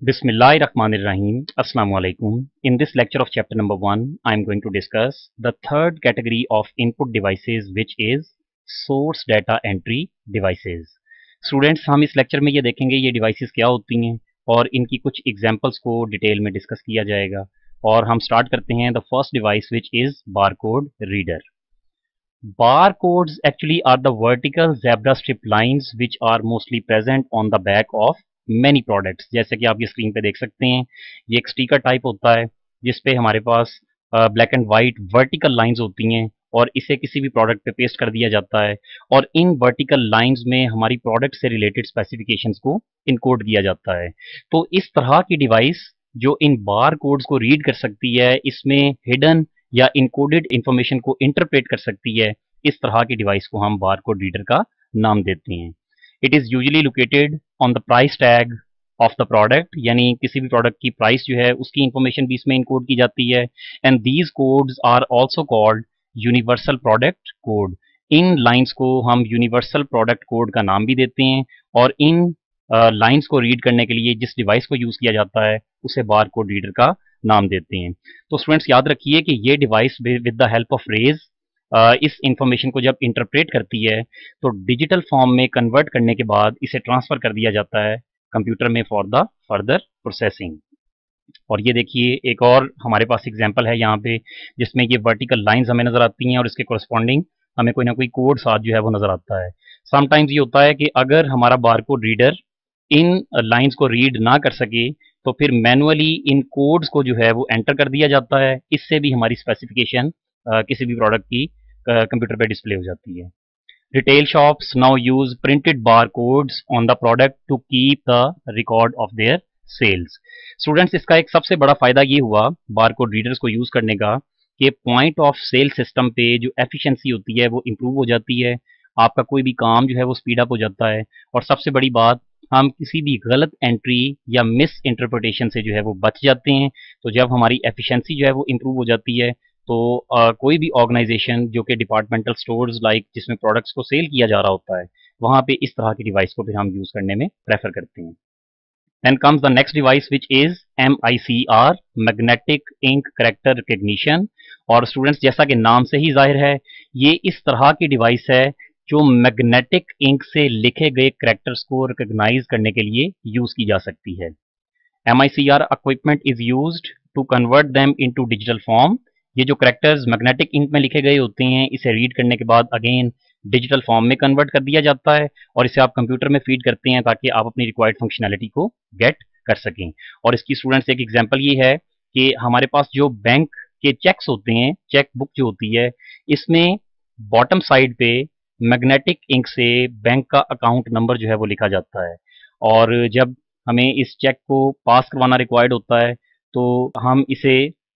Bismillahirrahmanirrahim. Assalamu alaikum. In this lecture of chapter number 1, I am going to discuss the third category of input devices, which is source data entry devices. Students, हम इस lecture में ये देखेंगे ये devices क्या होती हैं और इनकी कुछ एग्जांपल्स को डिटेल में डिस्कस किया जाएगा। और हम स्टार्ट करते हैं the first device which is barcode reader. Barcodes actually are the vertical zebra strip lines which are mostly present on the back of many products. जैसे कि आप ये स्क्रीन पे देख सकते हैं, ये एक स्टिकर टाइप होता है जिसपे हमारे पास black and white vertical lines होती हैं और इसे किसी भी प्रोडक्ट पे पेस्ट कर दिया जाता है और इन वर्टिकल लाइंस में हमारी प्रोडक्ट से रिलेटेड स्पेसिफिकेशंस को इनकोड किया जाता है. तो इस तरह की डिवाइस जो इन बार कोड्स को रीड कर सकती है, इसमें हिडन या इनकोडेड इंफॉर्मेशन को इंटरप्रेट कर सकती है, इस तरह की डिवाइस को हम बारकोड रीडर का नाम देते हैं. It is usually located on the price tag of the product, यानी किसी भी प्रोडक्ट की प्राइस जो है उसकी इंफॉर्मेशन भी इसमें इनकोड की जाती है. And these codes are also called universal product code. इन लाइंस को हम यूनिवर्सल प्रोडक्ट कोड का नाम भी देते हैं और इन लाइंस को रीड करने के लिए जिस डिवाइस को यूज़ किया जाता है उसे बारकोड रीडर का नाम देते हैं. तो स्टूडेंट्स याद रखिए कि ये device with the help of rays इस इंफॉर्मेशन को जब इंटरप्रेट करती है तो डिजिटल फॉर्म में कन्वर्ट करने के बाद इसे ट्रांसफर कर दिया जाता है कंप्यूटर में फॉर द फर्दर प्रोसेसिंग. और ये देखिए एक और हमारे पास एग्जांपल है यहाँ पे जिसमें ये वर्टिकल लाइंस हमें नजर आती हैं और इसके कोरस्पॉन्डिंग हमें कोई ना कोई कोड साथ जो है वो नजर आता है. समटाइम्स ये होता है कि अगर हमारा बारकोड रीडर इन लाइंस को रीड ना कर सके तो फिर मैनुअली इन कोड्स को जो है वो एंटर कर दिया जाता है. इससे भी हमारी स्पेसिफिकेशन किसी भी प्रोडक्ट की कंप्यूटर पे डिस्प्ले हो जाती है. Retail shops now use printed bar codes on the product to keep the record of their sales. Students, इसका एक सबसे बड़ा फायदा ये हुआ बारकोड रीडर्स को यूज करने का कि पॉइंट ऑफ सेल सिस्टम पे जो एफिशिएंसी होती है वो इम्प्रूव हो जाती है, आपका कोई भी काम जो है वो स्पीड अप हो जाता है और सबसे बड़ी बात हम किसी भी गलत एंट्री या मिस इंटरप्रिटेशन से जो है वो बच जाते हैं. तो जब हमारी एफिशिएंसी जो है वो इम्प्रूव हो जाती है तो कोई भी ऑर्गेनाइजेशन जो कि डिपार्टमेंटल स्टोर्स लाइक जिसमें प्रोडक्ट्स को सेल किया जा रहा होता है वहाँ पे इस तरह की डिवाइस को फिर हम यूज़ करने में प्रेफर करते हैं. Then comes the next device which is MICR, Magnetic Ink Character Recognition. और स्टूडेंट्स जैसा कि नाम से ही जाहिर है ये इस तरह की डिवाइस है जो मैग्नेटिक इंक से लिखे गए करैक्टर्स को रिकॉग्नाइज करने के लिए यूज की जा सकती है. MICR equipment is used to convert them into digital form. ये जो करैक्टर्स मैग्नेटिक इंक में लिखे गए होते हैं इसे रीड करने के बाद अगेन डिजिटल फॉर्म में कन्वर्ट कर दिया जाता है और इसे आप कंप्यूटर में फीड करते हैं ताकि आप अपनी रिक्वायर्ड फंक्शनैलिटी को गेट कर सकें. और इसकी स्टूडेंट्स एक एग्जांपल ये है कि हमारे पास जो बैंक के चेक्स होते हैं, चेक बुक जो होती है, इसमें बॉटम साइड पे मैग्नेटिक इंक से बैंक का अकाउंट नंबर जो है वो लिखा जाता है और जब हमें इस चेक को पास करवाना रिक्वायर्ड होता है तो हम इसे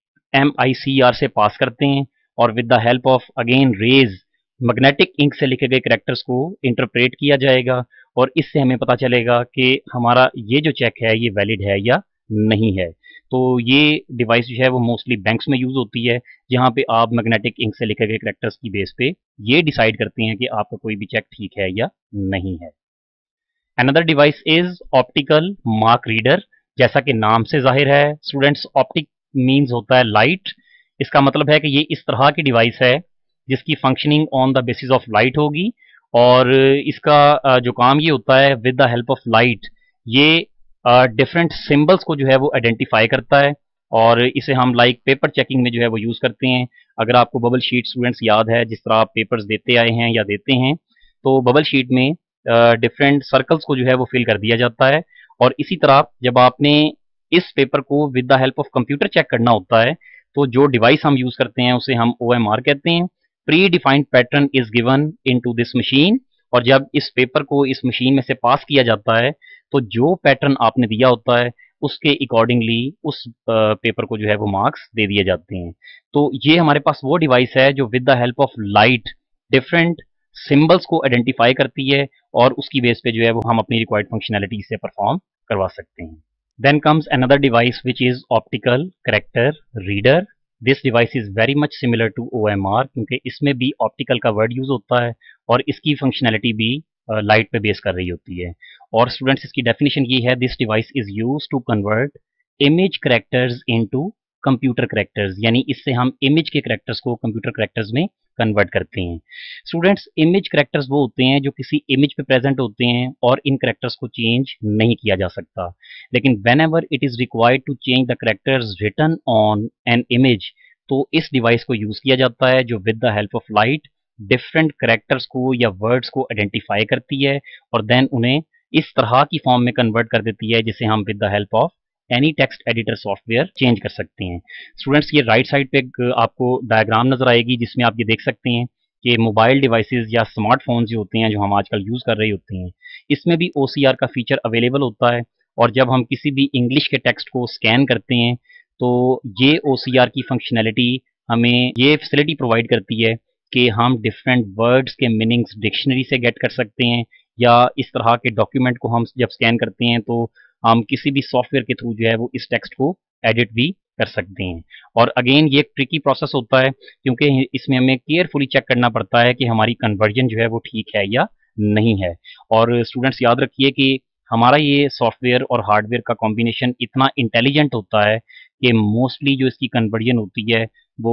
MICR से पास करते हैं और with the help of again rays magnetic ink से लिखे गए करैक्टर्स को इंटरप्रेट किया जाएगा और इससे हमें पता चलेगा कि हमारा ये जो चेक है ये वैलिड है या नहीं है. तो ये डिवाइस जो है वो मोस्टली बैंक्स में यूज होती है जहाँ पे आप मैग्नेटिक इंक से लिखे गए करैक्टर्स की बेस पे ये डिसाइड करते हैं कि आपका कोई भी चेक ठीक है या नहीं है. Another device is optical mark reader. जैसा कि नाम से जाहिर है स्टूडेंट्स, ऑप्टिक मीन्स होता है लाइट. इसका मतलब है कि ये इस तरह की डिवाइस है जिसकी functioning on the basis of light होगी और इसका जो काम ये होता है with the help of light ये डिफरेंट सिंबल्स को जो है वो आइडेंटिफाई करता है और इसे हम लाइक पेपर चेकिंग में जो है वो यूज़ करते हैं. अगर आपको बबल शीट स्टूडेंट्स याद है जिस तरह आप पेपर्स देते आए हैं या देते हैं तो बबल शीट में डिफरेंट सर्कल्स को जो है वो फिल कर दिया जाता है और इसी तरह जब आपने इस पेपर को with the help of computer check करना होता है तो जो डिवाइस हम यूज़ करते हैं उसे हम OMR कहते हैं. Predefined pattern is given into this machine और जब इस पेपर को इस मशीन में से पास किया जाता है तो जो पैटर्न आपने दिया होता है उसके अकॉर्डिंगली उस पेपर को जो है वो मार्क्स दे दिए जाते हैं. तो ये हमारे पास वो डिवाइस है जो with the help of light different symbols को आइडेंटिफाई करती है और उसकी बेस पे जो है वो हम अपनी रिक्वायर्ड फंक्शनैलिटी से परफॉर्म करवा सकते हैं. Then comes another device which is optical character reader. This device is very much similar to OMR क्योंकि इसमें भी ऑप्टिकल का वर्ड यूज होता है और इसकी फंक्शनैलिटी भी लाइट पे बेस कर रही होती है। और स्टूडेंट्स इसकी डेफिनेशन ये है, this device is use to convert image characters into computer characters, यानी इससे हम इमेज के करेक्टर्स को कंप्यूटर करेक्टर्स में कन्वर्ट करते हैं। स्टूडेंट्स इमेज करेक्टर्स वो होते हैं जो किसी इमेज पे प्रेजेंट होते हैं और इन करेक्टर्स को चेंज नहीं किया जा सकता, लेकिन whenever it is required to change the characters written on an image, तो इस डिवाइस को यूज किया जाता है जो with the help of light different characters को या वर्ड्स को आइडेंटिफाई करती है और देन उन्हें इस तरह की फॉर्म में कन्वर्ट कर देती है जिसे हम with the help of any text editor software change कर सकते हैं। स्टूडेंट्स ये राइट साइड पे एक आपको डायग्राम नजर आएगी जिसमें आप ये देख सकते हैं कि मोबाइल डिवाइसेस या स्मार्टफोन जो होते हैं जो हम आजकल यूज कर रहे होते हैं, इसमें भी OCR का फीचर अवेलेबल होता है। और जब हम किसी भी इंग्लिश के टेक्स्ट को स्कैन करते हैं तो ये OCR की फंक्शनैलिटी हमें ये फैसिलिटी प्रोवाइड करती है कि हम डिफरेंट वर्ड्स के मीनिंग्स डिक्शनरी से गेट कर सकते हैं, या इस तरह के डॉक्यूमेंट को हम जब स्कैन करते हैं तो हम किसी भी सॉफ्टवेयर के थ्रू जो है वो इस टेक्स्ट को एडिट भी कर सकते हैं। और अगेन ये एक ट्रिकी प्रोसेस होता है क्योंकि इसमें हमें केयरफुली चेक करना पड़ता है कि हमारी कन्वर्जन जो है वो ठीक है या नहीं है। और स्टूडेंट्स याद रखिए कि हमारा ये सॉफ्टवेयर और हार्डवेयर का कॉम्बिनेशन इतना इंटेलिजेंट होता है कि मोस्टली जो इसकी कन्वर्जन होती है वो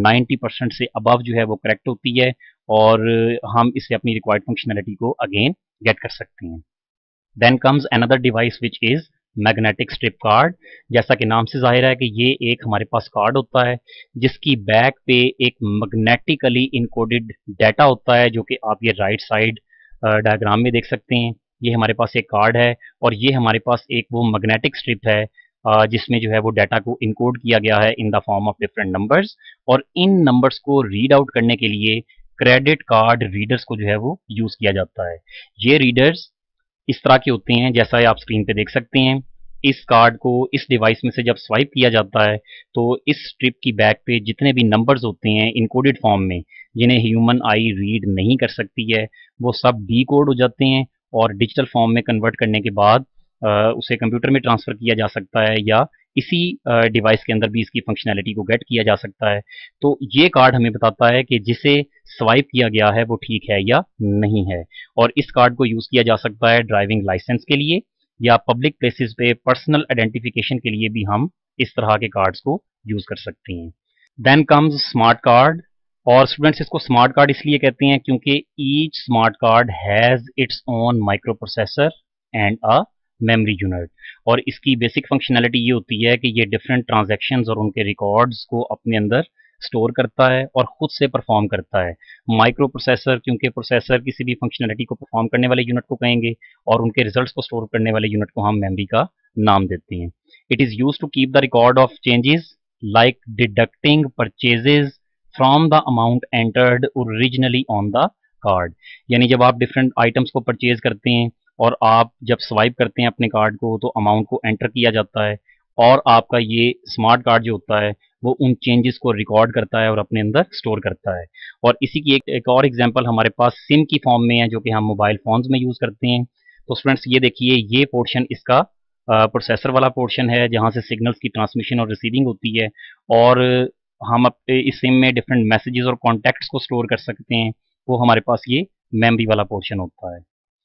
90% से अबव जो है वो करेक्ट होती है और हम इससे अपनी रिक्वायर्ड फंक्शनैलिटी को अगेन गेट कर सकते हैं। Then comes another device which is magnetic strip card. जैसा कि नाम से जाहिर है कि ये एक हमारे पास कार्ड होता है जिसकी बैक पे एक मैग्नेटिकली इनकोडेड डाटा होता है, जो कि आप ये राइट साइड डायग्राम में देख सकते हैं। ये हमारे पास एक कार्ड है और ये हमारे पास एक वो मैग्नेटिक स्ट्रिप है जिसमें जो है वो डाटा को इनकोड किया गया है in the form of different numbers, और इन नंबर्स को रीड आउट करने के लिए क्रेडिट कार्ड रीडर्स को जो है वो यूज किया जाता है। ये रीडर्स इस तरह के होते हैं जैसा आप स्क्रीन पे देख सकते हैं। इस कार्ड को इस डिवाइस में से जब स्वाइप किया जाता है तो इस स्ट्रिप की बैक पे जितने भी नंबर्स होते हैं इनकोडेड फॉर्म में जिन्हें ह्यूमन आई रीड नहीं कर सकती है, वो सब डी कोड हो जाते हैं और डिजिटल फॉर्म में कन्वर्ट करने के बाद उसे कंप्यूटर में ट्रांसफ़र किया जा सकता है या इसी डिवाइस के अंदर भी इसकी फंक्शनैलिटी को गेट किया जा सकता है। तो ये कार्ड हमें बताता है कि जिसे स्वाइप किया गया है वो ठीक है या नहीं है। और इस कार्ड को यूज़ किया जा सकता है ड्राइविंग लाइसेंस के लिए या पब्लिक प्लेसेस पे पर्सनल आइडेंटिफिकेशन के लिए भी हम इस तरह के कार्ड्स को यूज़ कर सकते हैं। Then comes smart card. और स्टूडेंट्स इसको स्मार्ट कार्ड इसलिए कहते हैं क्योंकि each smart card has its own microprocessor and a memory unit. और इसकी बेसिक फंक्शनैलिटी ये होती है कि ये डिफरेंट ट्रांजैक्शंस और उनके रिकॉर्ड्स को अपने अंदर स्टोर करता है और खुद से परफॉर्म करता है। माइक्रो प्रोसेसर क्योंकि प्रोसेसर किसी भी फंक्शनैलिटी को परफॉर्म करने वाले यूनिट को कहेंगे और उनके रिजल्ट्स को स्टोर करने वाले यूनिट को हम मेमोरी का नाम देते हैं। It is use to keep the record of changes like deducting purchases from the amount entered originally on the card. यानी जब आप डिफरेंट आइटम्स को परचेज करते हैं और आप जब स्वाइप करते हैं अपने कार्ड को तो अमाउंट को एंटर किया जाता है और आपका ये स्मार्ट कार्ड जो होता है वो उन चेंजेस को रिकॉर्ड करता है और अपने अंदर स्टोर करता है। और इसी की एक और एग्जांपल हमारे पास सिम की फॉर्म में है जो कि हम मोबाइल फोन्स में यूज़ करते हैं। तो स्टूडेंट्स ये देखिए ये पोर्शन इसका प्रोसेसर वाला पोर्शन है जहाँ से सिग्नल्स की ट्रांसमिशन और रिसीविंग होती है और हम अपने इस सिम में डिफरेंट मैसेजेस और कॉन्टैक्ट्स को स्टोर कर सकते हैं, वो हमारे पास ये मेमोरी वाला पोर्शन होता है।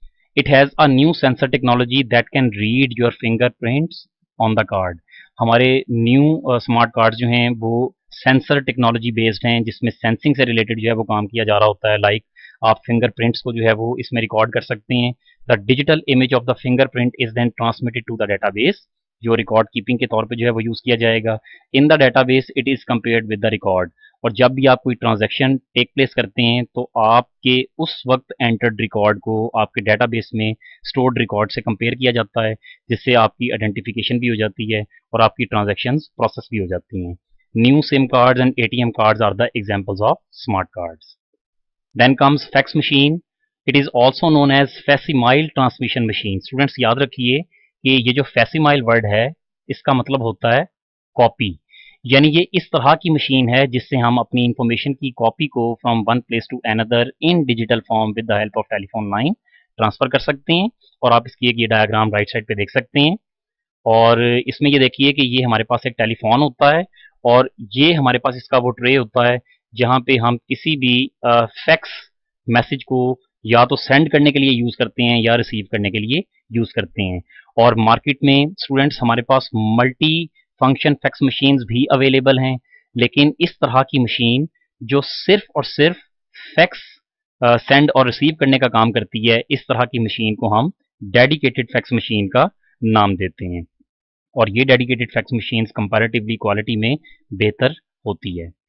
It has a new sensor technology that can read your fingerprints on the card। हमारे न्यू स्मार्ट कार्ड जो हैं वो सेंसर टेक्नोलॉजी बेस्ड हैं जिसमें सेंसिंग से रिलेटेड जो है वो काम किया जा रहा होता है। लाइक आप फिंगरप्रिंट्स को जो है वो इसमें रिकॉर्ड कर सकते हैं। The digital image of the fingerprint is then transmitted to the database, जो रिकॉर्ड कीपिंग के तौर पे जो है वो यूज़ किया जाएगा। In the database it is compared with the record. और जब भी आप कोई ट्रांजैक्शन टेक प्लेस करते हैं तो आपके उस वक्त एंटर्ड रिकॉर्ड को आपके डेटाबेस में स्टोर्ड रिकॉर्ड से कंपेयर किया जाता है जिससे आपकी आइडेंटिफिकेशन भी हो जाती है और आपकी ट्रांजैक्शंस प्रोसेस भी हो जाती हैं। New SIM cards and ATM cards are the examples of smart cards. Then comes fax machine. It is also known as facsimile transmission machine. Students याद रखिए कि ये जो फैसिमाइल वर्ड है इसका मतलब होता है कॉपी, यानी ये इस तरह की मशीन है जिससे हम अपनी इंफॉर्मेशन की कॉपी को from one place to another in digital form with the help of telephone line transfer कर सकते हैं। और आप इसकी एक ये डायग्राम राइट साइड पे देख सकते हैं। और इसमें ये देखिए कि ये हमारे पास एक टेलीफोन होता है और ये हमारे पास इसका वो ट्रे होता है जहाँ पे हम किसी भी फैक्स मैसेज को या तो सेंड करने के लिए यूज करते हैं या रिसीव करने के लिए यूज करते हैं। और मार्केट में स्टूडेंट्स हमारे पास मल्टी फंक्शन फैक्स मशीन्स भी अवेलेबल हैं, लेकिन इस तरह की मशीन जो सिर्फ और सिर्फ फैक्स सेंड और रिसीव करने का काम करती है, इस तरह की मशीन को हम डेडिकेटेड फैक्स मशीन का नाम देते हैं। और ये dedicated fax machines comparatively quality में बेहतर होती है।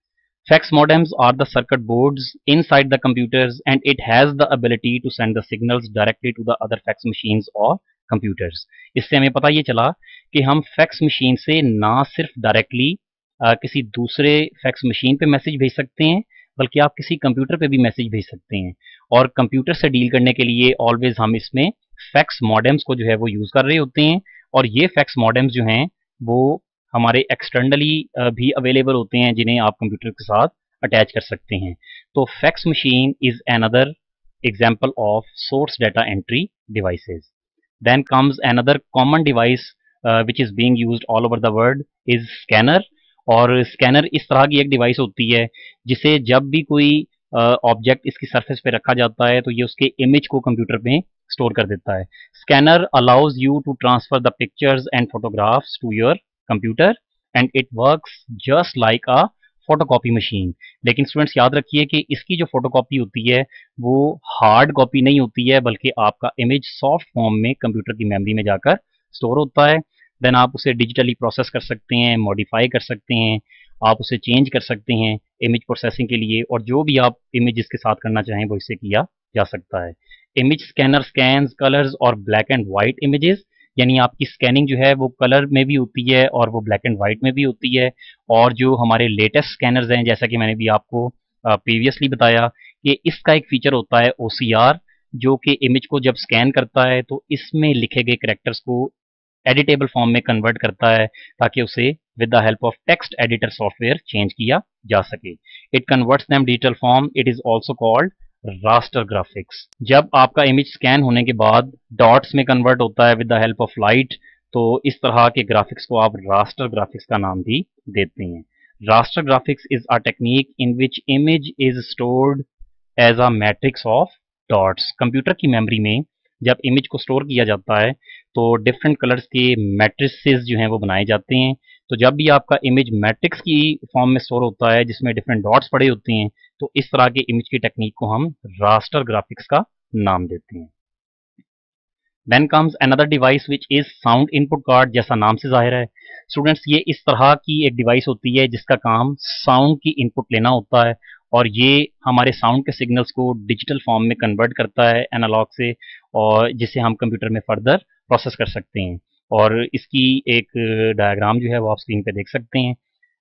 Fax modems are the circuit boards inside the computers, and it has the ability to send the signals directly to the other fax machines or computers. इससे हमें पता ये चला कि हम फैक्स मशीन से ना सिर्फ डायरेक्टली किसी दूसरे फैक्स मशीन पे मैसेज भेज सकते हैं, बल्कि आप किसी कंप्यूटर पे भी मैसेज भेज सकते हैं। और कंप्यूटर से डील करने के लिए ऑलवेज हम इसमें फैक्स मॉडेम्स को जो है वो यूज़ कर रहे होते हैं। और ये फैक्स मॉडेम्स जो हैं वो हमारे एक्सटर्नली भी अवेलेबल होते हैं, जिन्हें आप कंप्यूटर के साथ अटैच कर सकते हैं। तो fax machine is another example of source data entry devices. Then comes another common device which is being used all over the world is scanner. और स्कैनर इस तरह की एक डिवाइस होती है जिसे जब भी कोई ऑब्जेक्ट इसकी सरफेस पे रखा जाता है तो ये उसके इमेज को कंप्यूटर में स्टोर कर देता है। Scanner allows you to transfer the pictures and photographs to your computer and it works just like a photocopy machine. लेकिन स्टूडेंट्स याद रखिए कि इसकी जो फोटोकॉपी होती है वो हार्ड कॉपी नहीं होती है, बल्कि आपका इमेज सॉफ्ट फॉर्म में कंप्यूटर की मेमोरी में जाकर स्टोर होता है। देन आप उसे डिजिटली प्रोसेस कर सकते हैं, मॉडिफाई कर सकते हैं, आप उसे चेंज कर सकते हैं इमेज प्रोसेसिंग के लिए, और जो भी आप इमेज के साथ करना चाहें वो इससे किया जा सकता है। इमेज स्कैनर स्कैन्स कलर्स और ब्लैक एंड वाइट इमेजेस, यानी आपकी स्कैनिंग जो है वो कलर में भी होती है और वो ब्लैक एंड वाइट में भी होती है। और जो हमारे लेटेस्ट स्कैनर्स हैं, जैसा कि मैंने भी आपको प्रीवियसली बताया कि इसका एक फीचर होता है OCR, जो कि इमेज को जब स्कैन करता है तो इसमें लिखे गए करेक्टर्स को एडिटेबल फॉर्म में कन्वर्ट करता है, ताकि उसे with the help of text editor software change किया जा सके। It converts them digital form. It is also called raster graphics. जब आपका इमेज स्कैन होने के बाद डॉट्स में कन्वर्ट होता है with the help of light, तो इस तरह के ग्राफिक्स को आप रास्टर ग्राफिक्स का नाम भी देते हैं। Raster graphics is a technique in which image is stored as a matrix of dots. Computer की मेमोरी में जब इमेज को स्टोर किया जाता है तो डिफरेंट कलर्स के मैट्रिसेस जो हैं वो बनाए जाते हैं। तो जब भी आपका इमेज मैट्रिक्स की फॉर्म में स्टोर होता है जिसमें डिफरेंट डॉट्स पड़े होते हैं, तो इस तरह के इमेज की टेक्निक को हम रास्टर ग्राफिक्स का नाम देते हैं। Then comes another device which is sound input card. जैसा नाम से जाहिर है स्टूडेंट्स, ये इस तरह की एक डिवाइस होती है जिसका काम साउंड की इनपुट लेना होता है, और ये हमारे साउंड के सिग्नल्स को डिजिटल फॉर्म में कन्वर्ट करता है एनालॉग से, और जिसे हम कंप्यूटर में फर्दर प्रोसेस कर सकते हैं। और इसकी एक डायग्राम जो है वो आप स्क्रीन पे देख सकते हैं।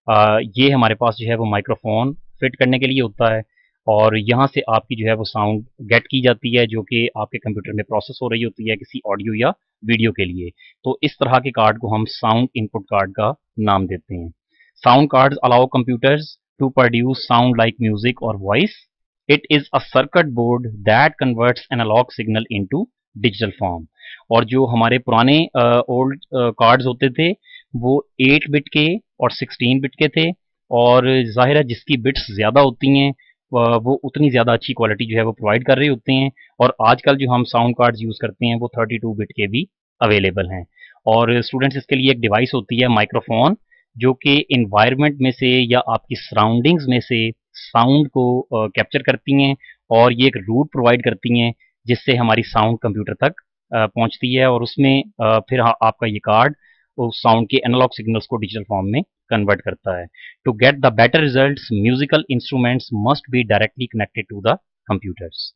ये हमारे पास जो है वो माइक्रोफोन फिट करने के लिए होता है, और यहाँ से आपकी जो है वो साउंड गेट की जाती है जो कि आपके कंप्यूटर में प्रोसेस हो रही होती है किसी ऑडियो या वीडियो के लिए। तो इस तरह के कार्ड को हम साउंड इनपुट कार्ड का नाम देते हैं। Sound cards allow computers to produce sound like music और voice. It is a circuit board that converts analogue signal into digital form. और जो हमारे पुराने ओल्ड कार्ड्स होते थे वो 8 बिट के और 16 बिट के थे, और जाहिर है जिसकी बिट्स ज़्यादा होती हैं वो उतनी ज़्यादा अच्छी क्वालिटी जो है वो प्रोवाइड कर रहे होते हैं। और आजकल जो हम साउंड कार्ड्स यूज़ करते हैं वो 32 बिट के भी अवेलेबल हैं। और स्टूडेंट्स इसके लिए एक डिवाइस होती है माइक्रोफोन, जो कि इन्वायरमेंट में से या आपकी सराउंडिंग्स में से साउंड को कैप्चर करती हैं, और ये एक रूट प्रोवाइड करती हैं जिससे हमारी साउंड कंप्यूटर तक पहुंचती है, और उसमें फिर आपका ये कार्ड उस साउंड के एनालॉग सिग्नल्स को डिजिटल फॉर्म में कन्वर्ट करता है। To get the better results musical instruments must be directly connected to the computers.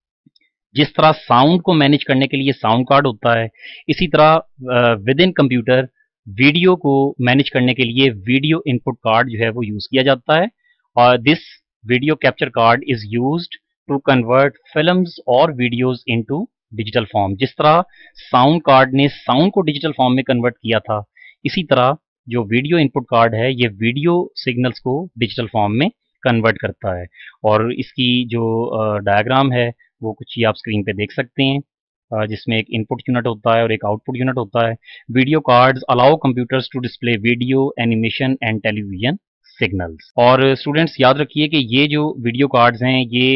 जिस तरह साउंड को मैनेज करने के लिए साउंड कार्ड होता है, इसी तरह विद इन कंप्यूटर वीडियो को मैनेज करने के लिए वीडियो इनपुट कार्ड जो है वो यूज किया जाता है। और this video capture card is used to convert films और वीडियोस इनटू डिजिटल फॉर्म। जिस तरह साउंड कार्ड ने साउंड को डिजिटल फॉर्म में कन्वर्ट किया था, इसी तरह जो वीडियो इनपुट कार्ड है ये वीडियो सिग्नल्स को डिजिटल फॉर्म में कन्वर्ट करता है। और इसकी जो डायग्राम है वो कुछ ही आप स्क्रीन पे देख सकते हैं, जिसमें एक इनपुट यूनिट होता है और एक आउटपुट यूनिट होता है। Video cards allow computers to display video, animation and television signals. और स्टूडेंट्स याद रखिए कि ये जो वीडियो कार्ड्स हैं ये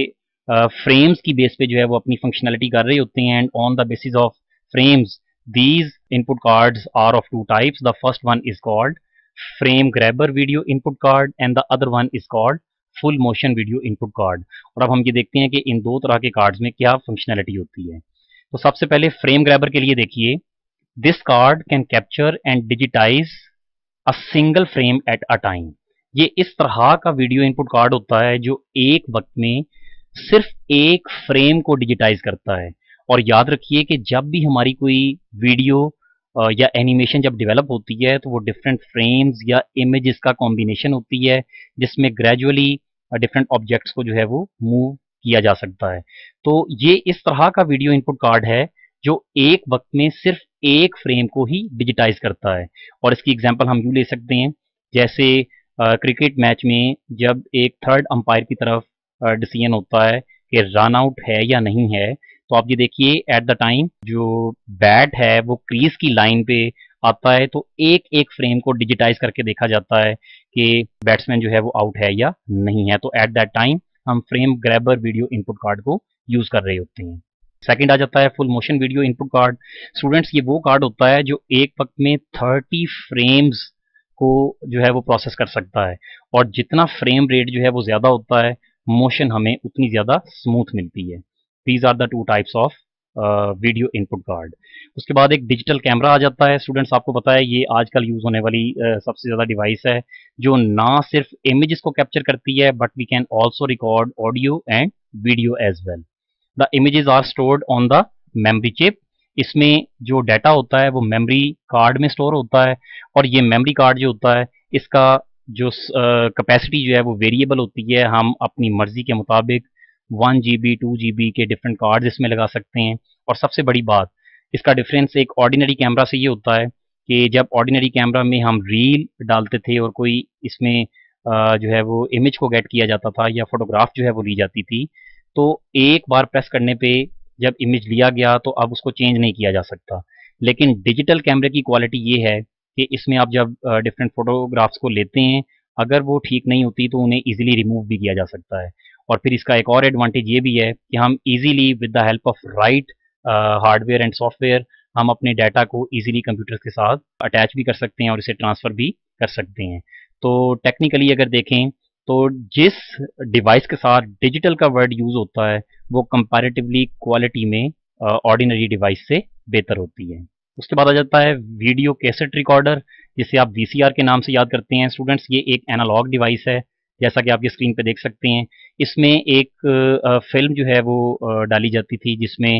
फ्रेम्स की बेस पे जो है वो अपनी फंक्शनलिटी कर रहे होते हैं, and on the basis of frames these input cards are of two types. The first one is called frame grabber video input card and the other one is called full motion video input card. और अब हम ये देखते हैं कि इन दो तरह के कार्ड्स में क्या फंक्शनैलिटी होती है। तो सबसे पहले फ्रेम ग्रैबर के लिए देखिए, this card can capture and digitise a single frame at a time. ये इस तरह का वीडियो इनपुट कार्ड होता है जो एक वक्त में सिर्फ एक फ्रेम को डिजिटाइज करता है। और याद रखिए कि जब भी हमारी कोई वीडियो या एनिमेशन जब डेवलप होती है तो वो डिफरेंट फ्रेम्स या इमेजेस का कॉम्बिनेशन होती है, जिसमें ग्रेजुअली डिफरेंट ऑब्जेक्ट्स को जो है वो मूव किया जा सकता है। तो ये इस तरह का वीडियो इनपुट कार्ड है जो एक वक्त में सिर्फ एक फ्रेम को ही डिजिटाइज करता है। और इसकी एग्जांपल हम यूँ ले सकते हैं, जैसे क्रिकेट मैच में जब एक थर्ड अंपायर की तरफ डिसीजन होता है कि रन आउट है या नहीं है, तो आप ये देखिए एट द टाइम जो बैट है वो क्रीज की लाइन पे आता है तो एक एक फ्रेम को डिजिटाइज करके देखा जाता है कि बैट्समैन जो है वो आउट है या नहीं है। तो एट दैट टाइम हम frame grabber video input card को यूज कर रहे होते हैं। सेकंड आ जाता है full motion video input card. Students, ये वो कार्ड होता है जो एक वक्त में 30 फ्रेम्स को जो है वो प्रोसेस कर सकता है, और जितना फ्रेम रेट जो है वो ज्यादा होता है, मोशन हमें उतनी ज्यादा स्मूथ मिलती है। These are the two types of video input card. उसके बाद एक डिजिटल कैमरा आ जाता है। स्टूडेंट्स, आपको पता है ये आजकल यूज होने वाली सबसे ज्यादा डिवाइस है जो ना सिर्फ इमेजेस को कैप्चर करती है but we can also record audio and video as well. The images are stored on the memory chip. इसमें जो डाटा होता है वो मेमोरी कार्ड में स्टोर होता है, और ये मेमोरी कार्ड जो होता है इसका जो कैपेसिटी जो है वो वेरिएबल होती है। हम अपनी मर्जी के मुताबिक 1 GB 2 GB के डिफरेंट कार्ड्स इसमें लगा सकते हैं। और सबसे बड़ी बात, इसका डिफरेंस एक ऑर्डिनरी कैमरा से ये होता है कि जब ऑर्डिनरी कैमरा में हम रील डालते थे और कोई इसमें जो है वो इमेज को गेट किया जाता था या फोटोग्राफ जो है वो ली जाती थी, तो एक बार प्रेस करने पे जब इमेज लिया गया तो अब उसको चेंज नहीं किया जा सकता। लेकिन डिजिटल कैमरे की क्वालिटी ये है कि इसमें आप जब डिफरेंट फोटोग्राफ्स को लेते हैं, अगर वो ठीक नहीं होती तो उन्हें इजीली रिमूव भी किया जा सकता है। और फिर इसका एक और एडवांटेज ये भी है कि हम easily with the help of right hardware and software हम अपने डाटा को इजीली कंप्यूटर्स के साथ अटैच भी कर सकते हैं और इसे ट्रांसफ़र भी कर सकते हैं। तो टेक्निकली अगर देखें तो जिस डिवाइस के साथ डिजिटल का वर्ड यूज़ होता है वो कंपैरेटिवली क्वालिटी में ऑर्डिनरी डिवाइस से बेहतर होती है। उसके बाद आ जाता है वीडियो कैसेट रिकॉर्डर, जिसे आप वीसीआर के नाम से याद करते हैं। स्टूडेंट्स, ये एक एनालॉग डिवाइस है, जैसा कि आप ये स्क्रीन पे देख सकते हैं। इसमें एक फिल्म जो है वो डाली जाती थी, जिसमें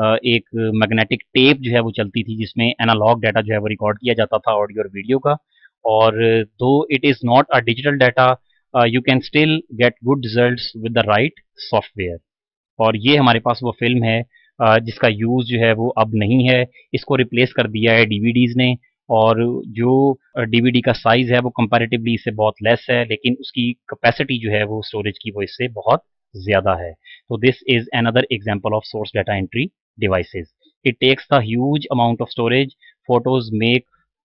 एक मैग्नेटिक टेप जो है वो चलती थी, जिसमें एनालॉग डाटा जो है वो रिकॉर्ड किया जाता था, ऑडियो और वीडियो का। और though it is not a digital data, you can still get good results with the right software. और ये हमारे पास वो फिल्म है जिसका यूज़ जो है वो अब नहीं है, इसको रिप्लेस कर दिया है डीवीडीज़ ने। और जो डीवीडी का साइज़ है वो कंपैरेटिवली इससे बहुत लेस है, लेकिन उसकी कैपेसिटी जो है वो स्टोरेज की वो इससे बहुत ज़्यादा है। तो this is another example of source data entry devices. It takes the huge amount of storage, photos make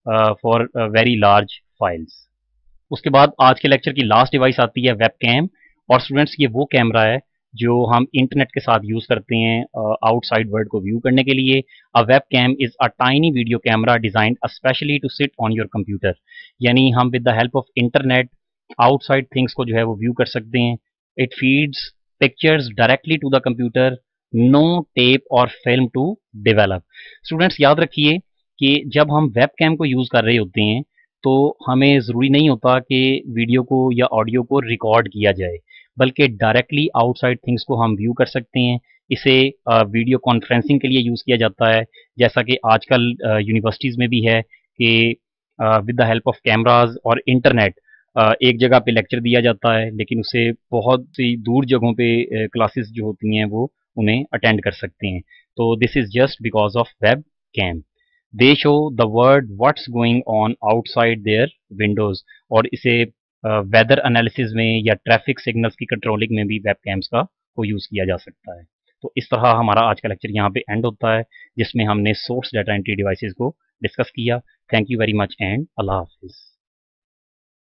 for very large files. उसके बाद आज के लेक्चर की लास्ट डिवाइस आती है वेब कैम। और स्टूडेंट्स, ये वो कैमरा है जो हम इंटरनेट के साथ यूज करते हैं आउटसाइड वर्ल्ड को व्यू करने के लिए। A webcam is a tiny video camera designed specially to sit on your computer. यानी हम with the help of internet outside things को जो है वो व्यू कर सकते हैं। It feeds pictures directly to the computer, no tape और फिल्म टू डेवलप। स्टूडेंट्स, याद रखिए कि जब हम वेब कैम को यूज कर रहे होते हैं तो हमें ज़रूरी नहीं होता कि वीडियो को या ऑडियो को रिकॉर्ड किया जाए, बल्कि डायरेक्टली आउटसाइड थिंग्स को हम व्यू कर सकते हैं। इसे वीडियो कॉन्फ्रेंसिंग के लिए यूज़ किया जाता है, जैसा कि आजकल यूनिवर्सिटीज़ में भी है कि with the help of cameras और इंटरनेट एक जगह पे लेक्चर दिया जाता है, लेकिन उसे बहुत सी दूर जगहों पे क्लासेस जो होती हैं वो उन्हें अटेंड कर सकते हैं। तो this is just because of webcam. They show the word what's going on outside their windows. और इसे वेदर एनालिसिस में या ट्रैफिक सिग्नल्स की कंट्रोलिंग में भी वेब कैम्स का को यूज़ किया जा सकता है। तो इस तरह हमारा आज का लेक्चर यहाँ पे एंड होता है, जिसमें हमने सोर्स डाटा एंट्री डिवाइसेस को डिस्कस किया। Thank you very much and अल्लाह हाफिज़।